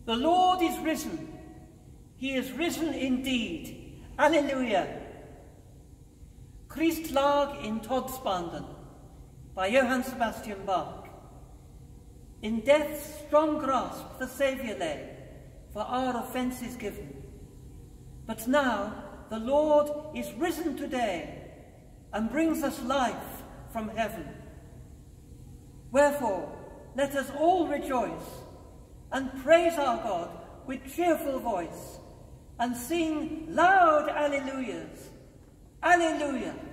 The Lord is risen. He is risen indeed. Alleluia. Christ lag in Todsbanden by Johann Sebastian Bach. In death's strong grasp the Saviour lay, for our offences given. But now the Lord is risen today, and brings us life from heaven. Wherefore, let us all rejoice, and praise our God with cheerful voice, and sing loud alleluias. Alleluia.